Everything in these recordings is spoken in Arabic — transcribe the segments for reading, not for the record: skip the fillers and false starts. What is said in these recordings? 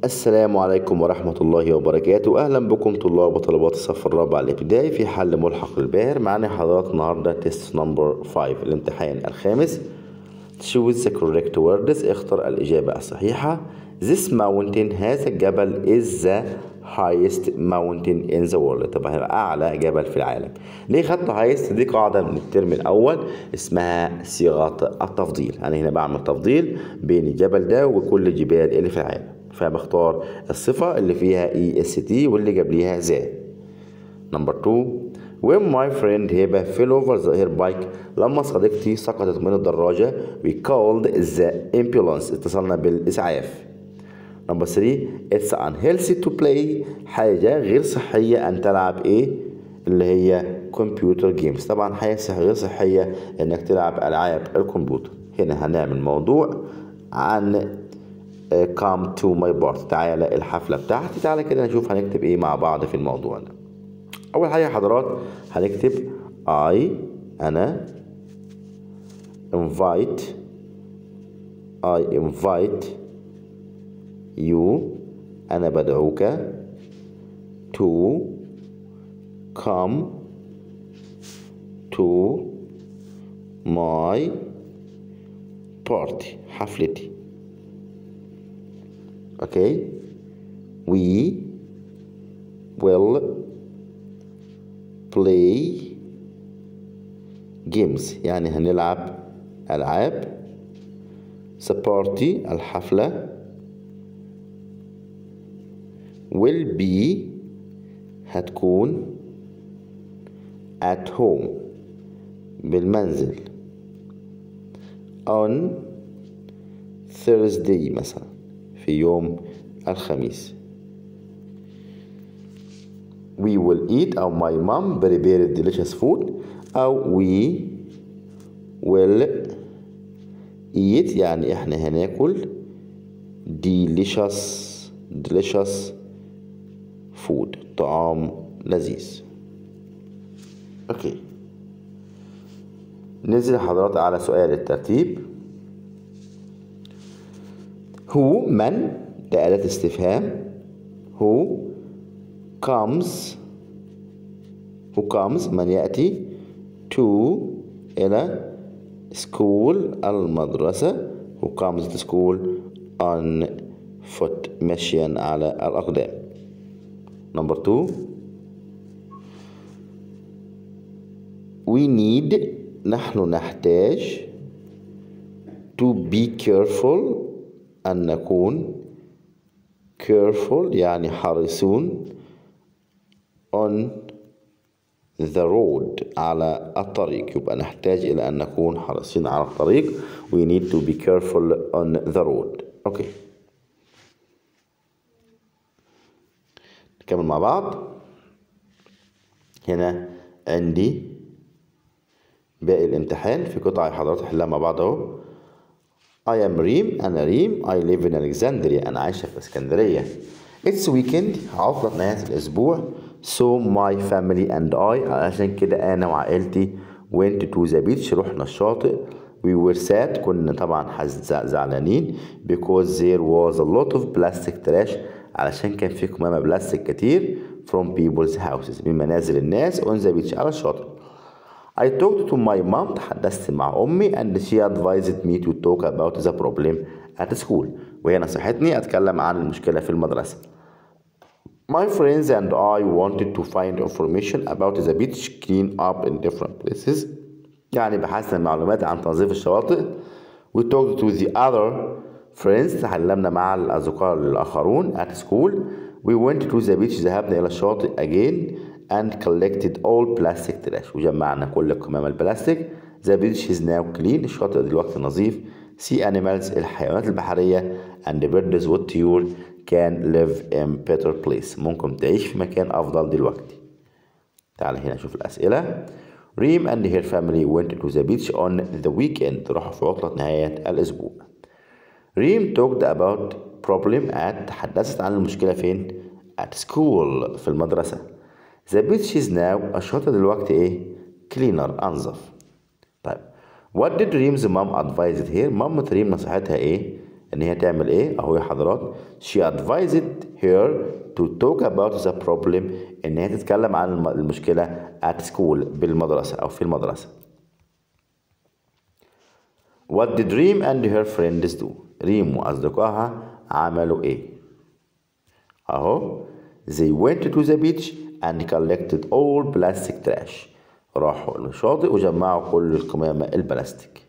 السلام عليكم ورحمة الله وبركاته. أهلا بكم طلاب وطلبات الصف الرابع الابتدائي في حل ملحق الباهر. معنا حضرات النهاردة تيست نمبر 5 الامتحان الخامس. Choose the correct words. اختر الإجابة الصحيحة. This mountain هذا الجبل is the highest mountain in the world. طبعا أعلى جبل في العالم. ليه خدت highest؟ دي قاعدة من الترم الأول اسمها صيغة التفضيل. أنا هنا بعمل تفضيل بين الجبل ده وكل الجبال اللي في العالم، فبختار الصفة اللي فيها EST واللي قبليها ذا. نمبر 2 when my friend هبة fell over her bike. لما صديقتي سقطت من الدراجة we called the ambulance. اتصلنا بالإسعاف. نمبر 3 it's unhealthy to play. حاجة غير صحية أن تلعب إيه؟ اللي هي كمبيوتر جيمز. طبعا حاجة غير صحية إنك تلعب ألعاب الكمبيوتر. هنا هنعمل موضوع عن come to my party. تعالى الحفلة بتاعتي. تعالى كده نشوف هنكتب ايه مع بعض في الموضوع ده. اول حاجة يا حضرات هنكتب انا invite you انا بدعوك to come to my party حفلتي. Okay, we will play games. يعني هنلعب ألعاب. the party الحفلة will be هتكون at home بالمنزل on Thursday مثلا في يوم الخميس. we will eat أو my mom prepared delicious food أو we will eat يعني احنا هناكل delicious food طعام لذيذ. اوكي، ننزل حضرات على سؤال الترتيب. هو من ده أداة استفهام. who comes من يأتي to إلى school المدرسة. who comes to school on foot مشيا على الأقدام. نمبر 2 we need نحن نحتاج to be careful أن نكون careful يعني حريصون on the road على الطريق. يبقى نحتاج إلى أن نكون حريصين على الطريق. we need to be careful on the road. أوكي، نكمل مع بعض. هنا عندي باقي الامتحان في قطعة حضرات حلها مع بعض اهو. I am ريم أنا ريم. I live in Alexandria أنا عايشة في اسكندرية. It's weekend عطلة نهاية الأسبوع. So my family and I عشان كده أنا وعائلتي went to the beach رحنا الشاطئ. We were sad كنا طبعا زعلانين because there was a lot of plastic trash علشان كان في كمامة بلاستيك كتير from people's houses من منازل الناس on the beach على الشاطئ. I talked to my mom تحدثت مع أمي and she advised me to talk about the problem at school وهي نصحتني أتكلم عن المشكلة في المدرسة. My friends and I wanted to find information about the beach clean up in different places يعني بحثنا المعلومات عن تنظيف الشواطئ. We talked to the other friends تكلمنا مع الأصدقاء الآخرون at school. We went to the beach ذهبنا إلى الشاطئ again and collected all plastic trash وجمعنا كل قمام البلاستيك. The beach is now clean الشاطئ دلوقتي نظيف. Sea animals الحيوانات البحرية and birds والطيور can live in better place ممكن تعيش في مكان أفضل دلوقتي. تعال هنا نشوف الأسئلة. ريم and her family went to the beach on the weekend راحوا في عطلة نهاية الأسبوع. ريم talked about problem at تحدثت عن المشكلة فين؟ at school في المدرسة. The beach is now الشاطئ دلوقتي ايه؟ cleaner أنظف. طيب what did Reem's mom advise her؟ مامة ريم نصحتها ايه؟ إن هي تعمل إيه أهو يا حضرات. she advised her to talk about the problem، إن هي تتكلم عن المشكلة at school بالمدرسة أو في المدرسة. what did Reem and her friends do؟ ريم وأصدقائها عملوا إيه؟ أهو they went to the beach and collected all plastic trash. راحوا الشاطئ وجمعوا كل القمامة البلاستيك.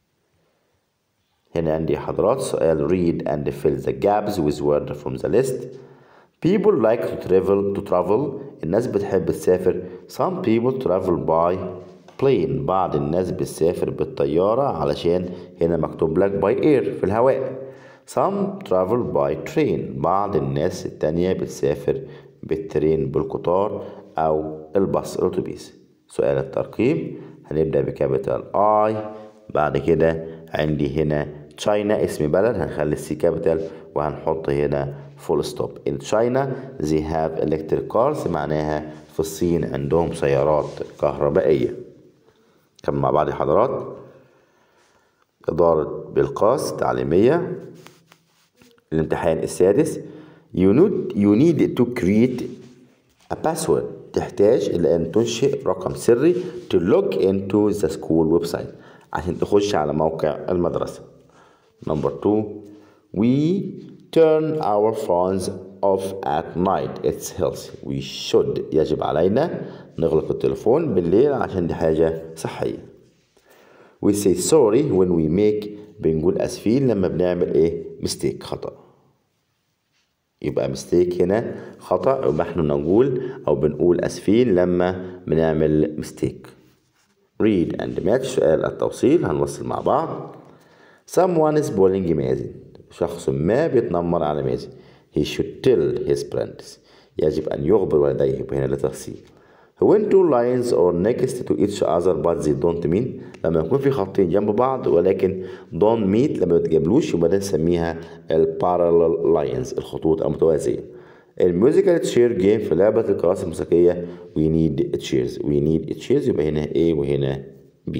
هنا عندي حضرات سؤال read and fill the gaps with words from the list. people like to travel. الناس بتحب تسافر. some people travel by plane. بعض الناس بتسافر بالطيارة علشان هنا مكتوب لك by air في الهواء. some travel by train. بعض الناس التانية بتسافر بالترين بالقطار أو الباص الأتوبيس. سؤال الترقيم هنبدأ بكابيتال I. بعد كده عندي هنا تشاينا اسم بلد هنخلي السي كابيتال وهنحط هنا فول ستوب. in China they have electric cars معناها في الصين عندهم سيارات كهربائية. كم مع بعض حضرات. إدارة بالقاس تعليمية. الامتحان السادس you need to create a password. تحتاج إلى أن تنشئ رقم سري to log into the school website عشان تخش على موقع المدرسة. Number 2 we turn our phones off at night. It's healthy. we should يجب علينا نغلق التليفون بالليل عشان دي حاجة صحية. we say sorry when we make. بنقول أسفين لما بنعمل إيه mistake خطأ. يبقى mistake هنا خطأ يبقى احنا نقول أو بنقول أسفين لما بنعمل mistake. read and match سؤال التوصيل هنوصل مع بعض. someone is bullying مازن. شخص ما بيتنمر على مازن. he should tell his friends. يجب أن يخبر والديه. وهنا لتفصيل. when two lines are next to each other but they don't meet. لما يكون في خطين جنب بعض ولكن don't meet لما بيتقابلوش يبقى ده نسميها parallel lines الخطوط المتوازية. الميوزيكال تشير جيم في لعبة الكراسي الموسيقية we need chairs يبقى هنا A وهنا B.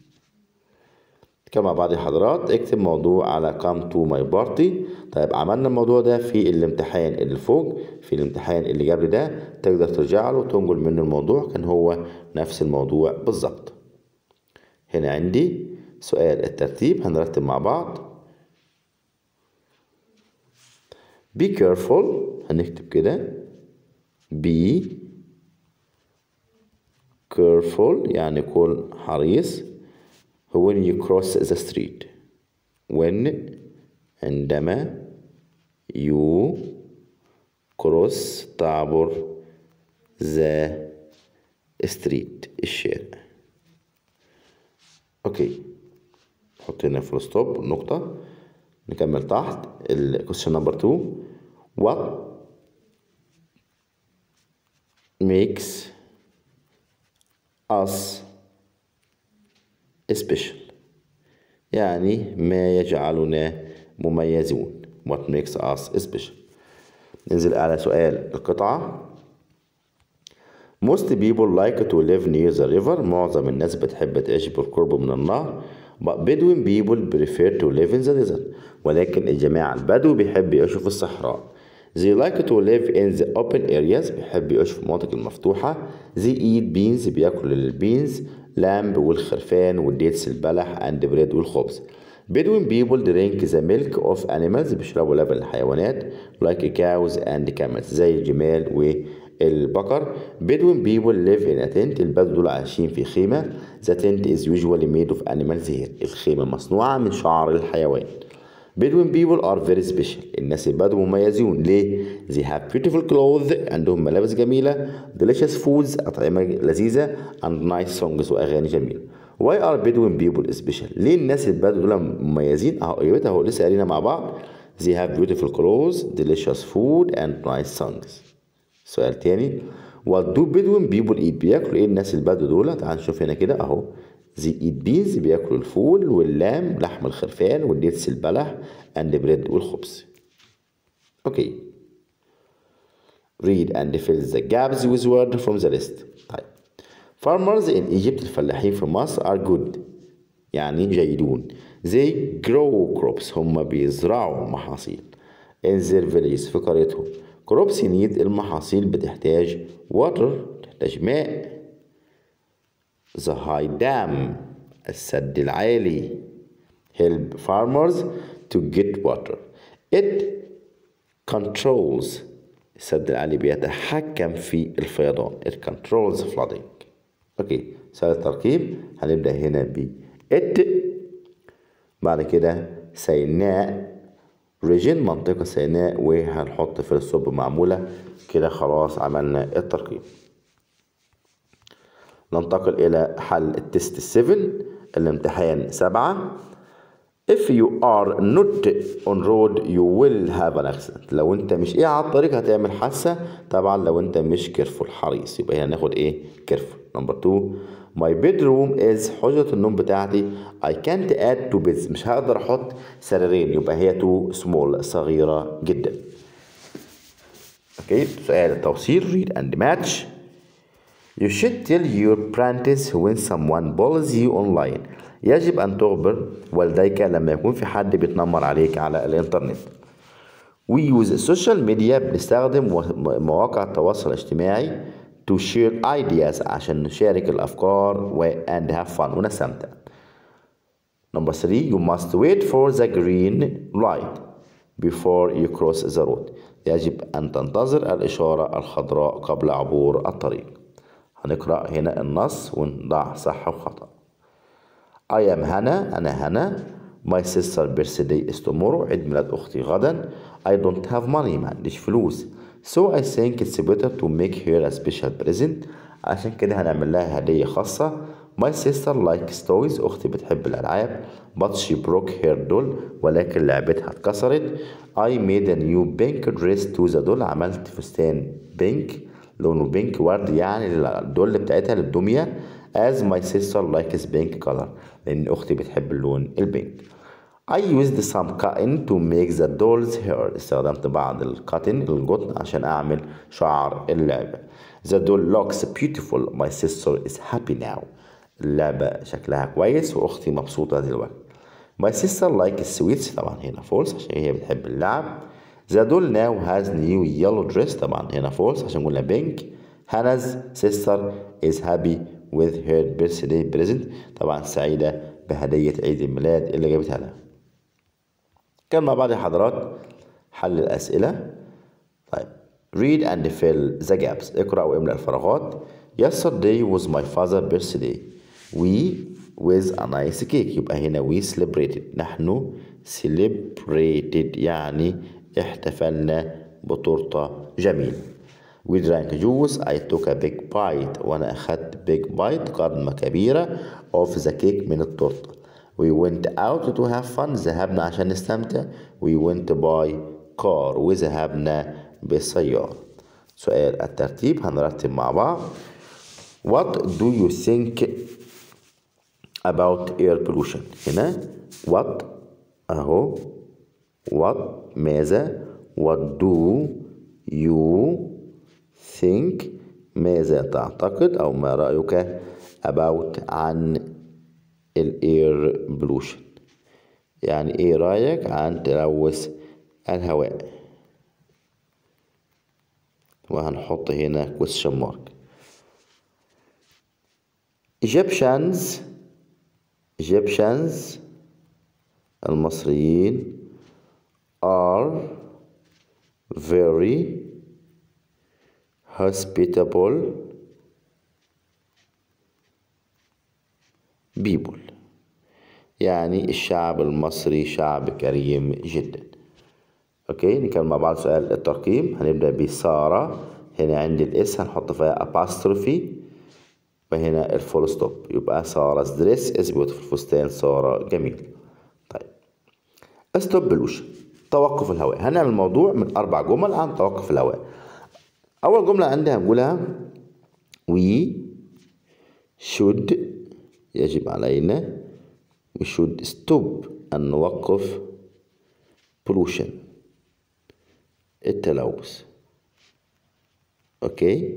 كما بعض الحضرات اكتب موضوع على come to my party. طيب عملنا الموضوع ده في الامتحان اللي فوق. في الامتحان اللي قبل ده تقدر ترجع له وتنقل منه الموضوع كان هو نفس الموضوع بالظبط. هنا عندي سؤال الترتيب هنرتب مع بعض. be careful هنكتب كده be careful يعني كن حريص. when you cross the street. عندما you cross تعبر the street الشارع. اوكي نحط هنا فول ستوب نقطة. نكمل تحت question number 2 what makes us special يعني ما يجعلنا مميزون. what makes us special. ننزل على سؤال القطعة. most people like to live near the river. معظم الناس بتحب تعيش بالقرب من النهر. but Bedouin people prefer to live in the desert. ولكن الجماعة البدو بيحب يعيشوا في الصحراء. they like to live in the open areas. بيحب يعيشوا في المناطق المفتوحة. they eat beans بياكلوا البينز لامب والخرفان والديتس البلح and bread والخبز. Bedouin people drink the milk of animals. بيشربوا لبن الحيوانات like cows and camels زي الجمال والبقر. Bedouin people live in a tent. البدو دول عايشين في خيمة. The tent is usually made of animals hair. الخيمة مصنوعة من شعر الحيوان. Bedouin people are very special. الناس البدو مميزون. ليه؟ they have beautiful clothes. عندهم ملابس جميلة. delicious foods. أطعمة لذيذة. and nice songs وأغاني جميلة. why are Bedouin people special؟ ليه الناس البدو دول مميزين؟ أهو لسه قايلينها مع بعض. they have beautiful clothes, delicious food and nice songs. سؤال تاني. what do Bedouin people eat؟ بياكلوا إيه الناس البدو دول؟ تعال نشوف هنا كده أهو. they eat beans بياكلوا الفول واللام لحم الخرفان والديتس البلح and bread والخبز. اوكي read and fill the gaps with words from the list. طيب farmers in Egypt الفلاحين في مصر are good يعني جيدون. They grow crops. هم بيزرعوا محاصيل. In their villages. في قريتهم. Crops need. المحاصيل بتحتاج water. تحتاج ماء. The high dam. السد العالي. Help farmers to get water. It controls. السد العالي بيتحكم في الفيضان. It controls flooding. اوكي، سؤال التركيب هنبدأ هنا ب it. بعد كده سيناء region منطقة سيناء، وهنحط في الصب معمولة كده. خلاص عملنا التركيب. ننتقل إلى حل التست 7 الامتحان 7. If you are not on road you will have an accident. لو انت مش على الطريق هتعمل حادثة. طبعا لو انت مش careful حريص، يبقى هنا ناخد careful. نمبر 2 my bedroom is. حجرة النوم بتاعتي I can't add two beds. مش هقدر احط سريرين، يبقى هي too small صغيرة جدا. اوكي، سؤال التوصيل read and match. You should tell your parents when someone bullies you online. يجب أن تخبر والديك لما يكون في حد بيتنمر عليك على الإنترنت. We use social media. بنستخدم مواقع التواصل الاجتماعي to share ideas. عشان نشارك الأفكار and have fun ونستمتع. Number 3 you must wait for the green light before you cross the road. يجب أن تنتظر الإشارة الخضراء قبل عبور الطريق. هنقرأ هنا النص ونضع صح وخطأ. I am هنا. أنا هنا. My sister birthday is tomorrow. عيد ميلاد أختي غدا. I don't have money. ما عنديش فلوس. So I think it's better to make her a special present. عشان كده هنعمل لها هدية خاصة. My sister likes toys. أختي بتحب الألعاب. But she broke her doll. ولكن لعبتها اتكسرت. I made a new pink dress to the doll. عملت فستان بينك لونه بينك ورد يعني الدول بتاعتها للدمية. as my sister likes pink color. لأن أختي بتحب اللون البينك. I used some cotton to make the doll's hair. استخدمت بعض القطن عشان أعمل شعر اللعبة. The doll looks beautiful. My sister is happy now. اللعبة شكلها كويس وأختي مبسوطة دلوقتي. My sister likes sweets. طبعا هنا false عشان هي بتحب اللعب. The doll now has new yellow dress. طبعا هنا false عشان قلنا pink. Hannah's sister is happy with her birthday present. طبعا سعيدة بهدية عيد الميلاد اللي جابتها لها. كان مع بعض يا حضرات حل الأسئلة. طيب read and fill the gaps. اقرأ واملأ الفراغات. Yesterday was my father's birthday. We with a nice cake. يبقى هنا we celebrated. نحن celebrated يعني احتفلنا بتورتة جميلة. We drank juice. I took a big bite. وأنا أخذت big bite قدمة كبيرة of the cake من التورتة. We went out to have fun. ذهبنا عشان نستمتع. We went by car. وذهبنا بالسيارة. سؤال الترتيب هنرتب مع بعض. What do you think about air pollution؟ هنا what أهو what ماذا what do you think ماذا تعتقد أو ما رأيك about عن الاير بولوشن، يعني ايه رأيك عن تلوث الهواء. وهنحط هنا question mark. Egyptians المصريين are very hospitable people. يعني الشعب المصري شعب كريم جدا. اوكي، نكمل مع بعض سؤال الترقيم. هنبدأ بسارة. هنا عندي الاس هنحط فيها apostrophe وهنا الفول ستوب. يبقى سارة دريس از بيوتيفول. فستان سارة جميل. طيب ستوب بولوشن توقف الهواء. هنعمل موضوع من 4 جمل عن توقف الهواء. أول جملة عندي هنقولها we should يجب علينا we should stop أن نوقف pollution التلوث. أوكي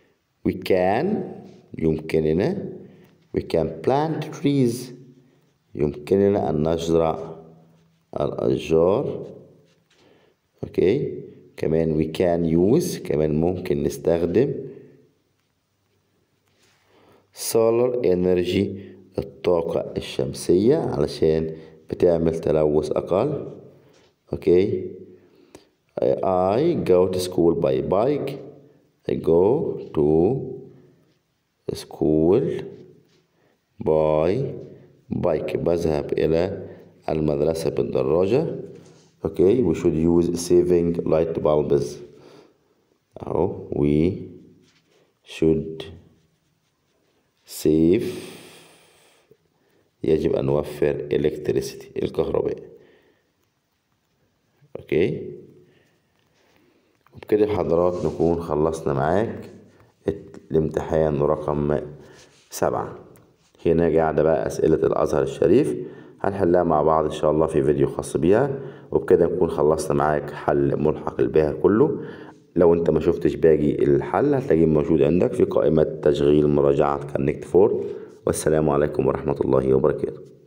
we can يمكننا we can plant trees يمكننا أن نزرع الأشجار. اوكي، كمان we can use، كمان ممكن نستخدم solar energy، الطاقة الشمسية، علشان بتعمل تلوث أقل. اوكي، I go to school by bike. I go to school by bike، بذهب إلى المدرسة بالدراجة. اوكي، we should use saving light bulbs. أهو we should save، يجب أن نوفر electricity، الكهرباء. اوكي، وبكده حضرات نكون خلصنا معاك الامتحان رقم 7. هنا قاعدة بقى أسئلة الأزهر الشريف، هنحلها مع بعض إن شاء الله في فيديو خاص بيها، وبكده نكون خلصنا معاك حل ملحق الباهر كله. لو انت ما شفتش باقي الحل هتلاقيه موجود عندك في قائمة تشغيل مراجعة كونكت 4. والسلام عليكم ورحمة الله وبركاته.